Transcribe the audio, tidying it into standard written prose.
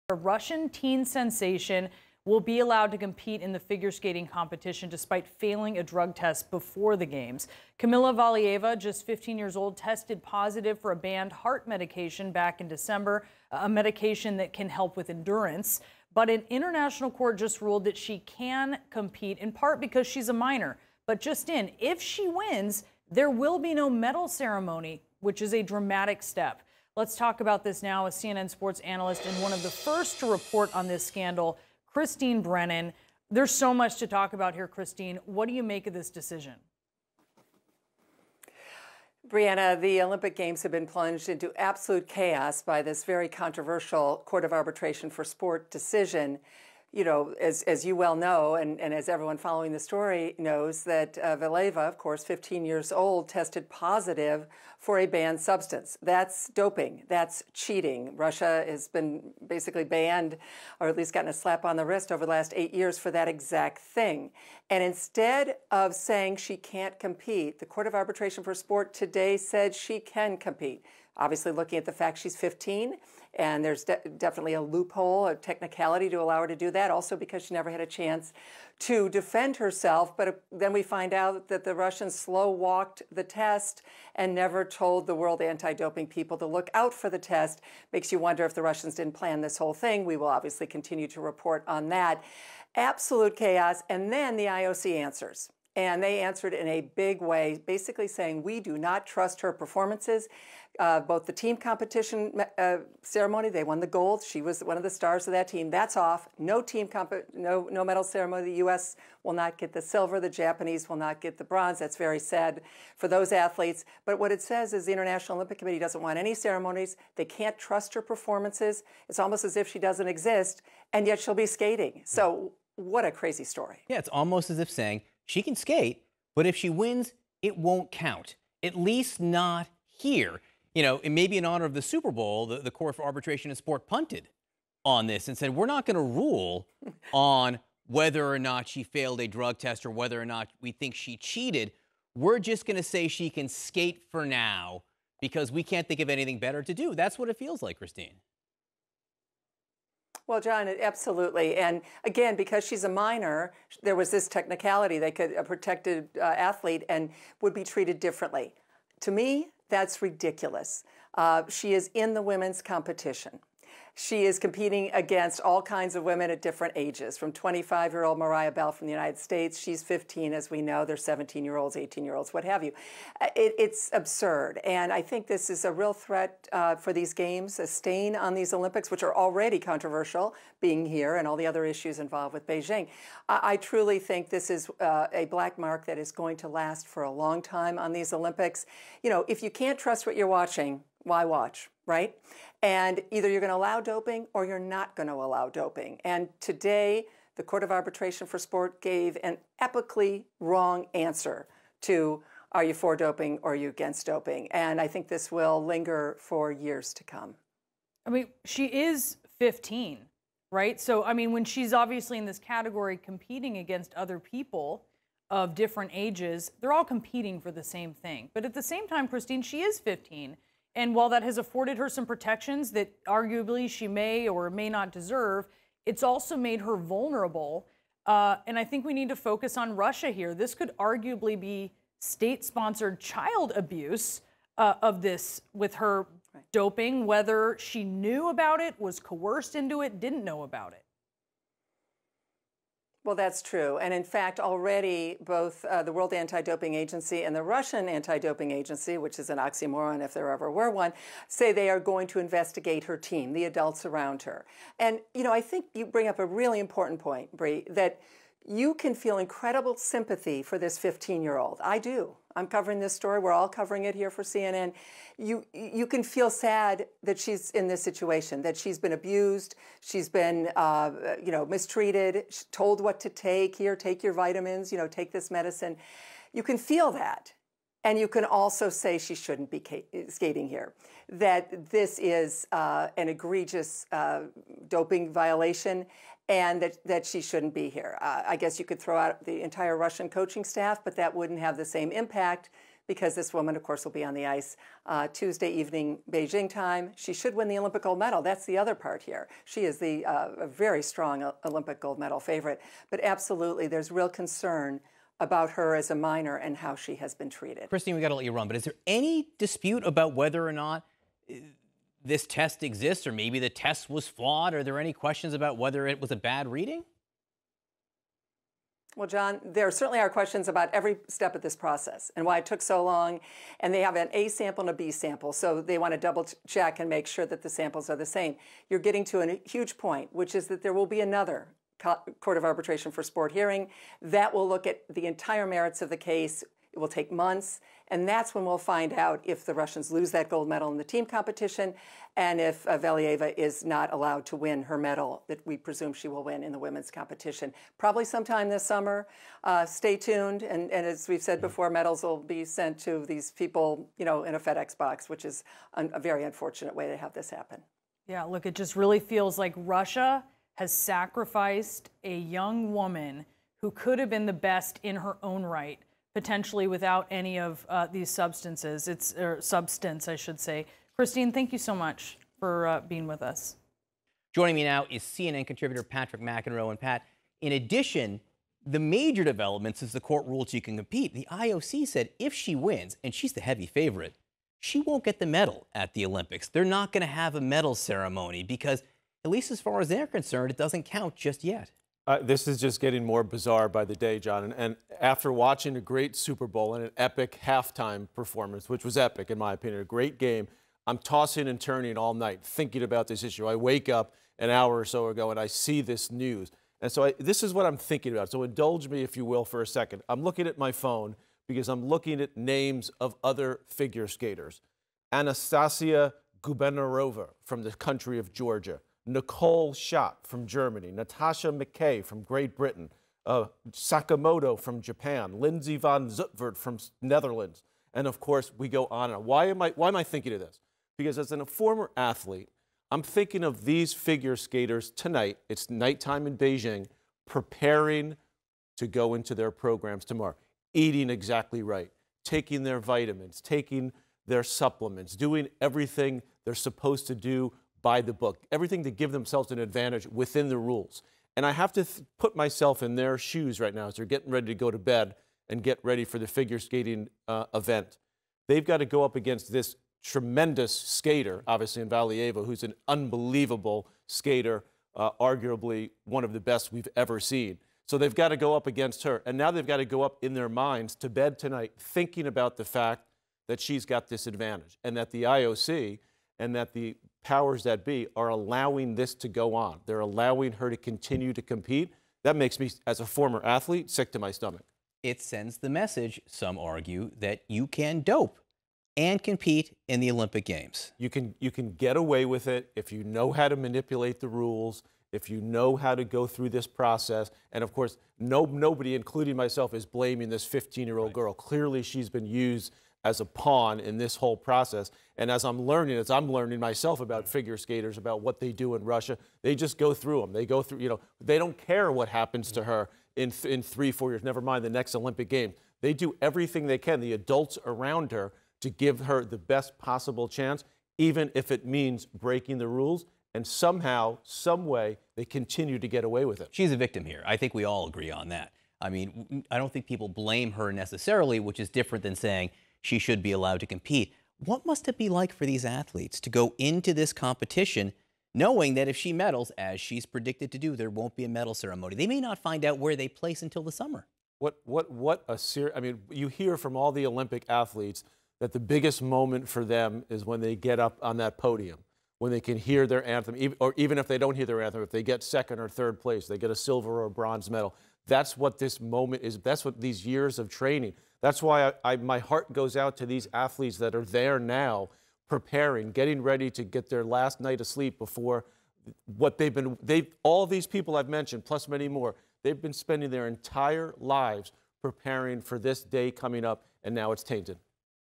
A Russian teen sensation will be allowed to compete in the figure skating competition despite failing a drug test before the games. Kamila Valieva, just 15 years old, tested positive for a banned heart medication back in December, a medication that can help with endurance. But an international court just ruled that she can compete, in part because she's a minor. But just if she wins, there will be no medal ceremony, which is a dramatic step. Let's talk about this now with CNN sports analyst and one of the first to report on this scandal, Christine Brennan. There's so much to talk about here, Christine. What do you make of this decision? Brianna, the Olympic Games have been plunged into absolute chaos by this very controversial Court of Arbitration for Sport decision. You know, as you well know, and as everyone following the story knows, that Valieva, of course, 15 years old, tested positive for a banned substance. That's doping. That's cheating. Russia has been basically banned, or at least gotten a slap on the wrist over the last 8 years for that exact thing. And instead of saying she can't compete, the Court of Arbitration for Sport today said she can compete. Obviously, looking at the fact she's 15, and there's definitely a loophole, a technicality to allow her to do that, also because she never had a chance to defend herself. But then we find out that the Russians slow-walked the test and never told the world anti-doping people to look out for the test. Makes you wonder if the Russians didn't plan this whole thing. We will obviously continue to report on that. Absolute chaos. And then the IOC answers. And they answered in a big way, basically saying, we do not trust her performances. Both the team competition ceremony, they won the gold. She was one of the stars of that team. That's off. No no medal ceremony. The U.S. will not get the silver. The Japanese will not get the bronze. That's very sad for those athletes. But what it says is the International Olympic Committee doesn't want any ceremonies. They can't trust her performances. It's almost as if she doesn't exist, and yet she'll be skating. So what a crazy story. Yeah, it's almost as if saying she can skate, but if she wins, it won't count. At least not here. You know, it may be in honor of the Super Bowl, the Court for Arbitration and Sport punted on this and said, we're not going to rule on whether or not she failed a drug test or whether or not we think she cheated. We're just going to say she can skate for now because we can't think of anything better to do. That's what it feels like, Christine. Well, John, absolutely. And again, because she's a minor, there was this technicality. They could, a protected athlete and would be treated differently. To me, that's ridiculous. She is in the women's competition. She is competing against all kinds of women at different ages, from 25-year-old Mariah Bell from the United States. She's 15, as we know. They're 17-year-olds, 18-year-olds, what have you. It's absurd. And I think this is a real threat for these games, a stain on these Olympics, which are already controversial, being here and all the other issues involved with Beijing. I truly think this is a black mark that is going to last for a long time on these Olympics. You know, if you can't trust what you're watching, why watch, right? And either you're going to allow doping or you're not going to allow doping. And today, the Court of Arbitration for Sport gave an epically wrong answer to, are you for doping or are you against doping? And I think this will linger for years to come. I mean, she is 15, right? So, I mean, when she's obviously in this category competing against other people of different ages, they're all competing for the same thing. But at the same time, Christine, she is 15. And while that has afforded her some protections that arguably she may or may not deserve, it's also made her vulnerable. And I think we need to focus on Russia here. This could arguably be state-sponsored child abuse of this with her doping, whether she knew about it, was coerced into it, didn't know about it. Well, that's true. And in fact, already both the World Anti-Doping Agency and the Russian Anti-Doping Agency, which is an oxymoron if there ever were one, say they are going to investigate her team, the adults around her. And, you know, I think you bring up a really important point, Bree, that you can feel incredible sympathy for this 15-year-old. I do. I'm covering this story. We're all covering it here for CNN. You can feel sad that she's in this situation, that she's been abused, she's been, you know, mistreated, told what to take. Here, take your vitamins, you know, take this medicine. You can feel that. And you can also say she shouldn't be skating here, that this is an egregious doping violation, and that she shouldn't be here. I guess you could throw out the entire Russian coaching staff, but that wouldn't have the same impact because this woman, of course, will be on the ice Tuesday evening Beijing time. She should win the Olympic gold medal. That's the other part here. She is a very strong Olympic gold medal favorite. But absolutely, there's real concern about her as a minor and how she has been treated. Christine, we got to let you run, but is there any dispute about whether or not this test exists, or maybe the test was flawed? Are there any questions about whether it was a bad reading? Well, John, there certainly are questions about every step of this process and why it took so long. And they have an A sample and a B sample, so they want to double check and make sure that the samples are the same. You're getting to a huge point, which is that there will be another Court of Arbitration for Sport hearing that will look at the entire merits of the case. It will take months, and that's when we'll find out if the Russians lose that gold medal in the team competition and if Valieva is not allowed to win her medal that we presume she will win in the women's competition. Probably sometime this summer. Stay tuned, and as we've said before, medals will be sent to these people, in a FedEx box, which is a very unfortunate way to have this happen. Yeah, look, it just really feels like Russia has sacrificed a young woman who could have been the best in her own right, potentially without any of these substances. Substance, I should say. Christine, thank you so much for being with us. Joining me now is CNN contributor Patrick McEnroe. And Pat, in addition, the major development since the court ruled she can compete, the IOC said if she wins, and she's the heavy favorite, she won't get the medal at the Olympics. They're not going to have a medal ceremony because, at least as far as they're concerned, it doesn't count just yet. This is just getting more bizarre by the day, John. And after watching a great Super Bowl and an epic halftime performance, which was epic in my opinion, a great game, I'm tossing and turning all night thinking about this issue. I wake up an hour or so ago and I see this news. And so this is what I'm thinking about. So indulge me, if you will, for a second. I'm looking at my phone because I'm looking at names of other figure skaters. Anastasia Gubenarova from the country of Georgia. Nicole Schott from Germany, Natasha McKay from Great Britain, Sakamoto from Japan, Lindsey van Zutphen from Netherlands, and of course we go on. Why am I thinking of this? Because as a former athlete, I'm thinking of these figure skaters tonight. It's nighttime in Beijing, preparing to go into their programs tomorrow, eating exactly right, taking their vitamins, taking their supplements, doing everything they're supposed to do by the book, everything to give themselves an advantage within the rules. And I have to put myself in their shoes right now as they're getting ready to go to bed and get ready for the figure skating event. They've got to go up against this tremendous skater, obviously in Valieva, who's an unbelievable skater, arguably one of the best we've ever seen. So they've got to go up against her. And now they've got to go up in their minds to bed tonight thinking about the fact that she's got this advantage and that the IOC and that the powers that be are allowing this to go on. They're allowing her to continue to compete. That makes me, as a former athlete, sick to my stomach. It sends the message, some argue, that you can dope and compete in the Olympic Games. You can get away with it if you know how to manipulate the rules, if you know how to go through this process. And of course, nobody, including myself, is blaming this 15-year-old girl. Clearly, she's been used as a pawn in this whole process. And as I'm learning myself about figure skaters, about what they do in Russia, they just go through them. They go through, they don't care what happens to her in 3-4 years, never mind the next Olympic Games. They do everything they can, the adults around her, to give her the best possible chance, even if it means breaking the rules. And somehow, some way, they continue to get away with it. She's a victim here. I think we all agree on that. I mean, I don't think people blame her necessarily, which is different than saying she should be allowed to compete. What must it be like for these athletes to go into this competition knowing that if she medals, as she's predicted to do, there won't be a medal ceremony? They may not find out where they place until the summer. I mean, you hear from all the Olympic athletes that the biggest moment for them is when they get up on that podium, when they can hear their anthem, or even if they don't hear their anthem, if they get second or third place, they get a silver or a bronze medal. That's what this moment is. That's what these years of training. That's why my heart goes out to these athletes that are there now, preparing, getting ready to get their last night of sleep before what all these people I've mentioned, plus many more, they've been spending their entire lives preparing for this day coming up, and now it's tainted.